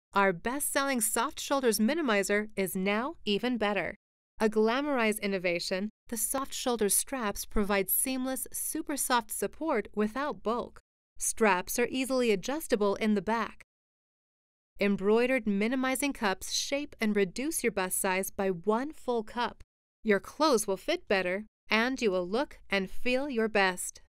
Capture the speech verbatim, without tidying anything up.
Our best-selling Soft Shoulders Minimizer is now even better. A Glamorise innovation, the Soft Shoulders straps provide seamless, super soft support without bulk. Straps are easily adjustable in the back. Embroidered minimizing cups shape and reduce your bust size by one full cup. Your clothes will fit better, and you will look and feel your best.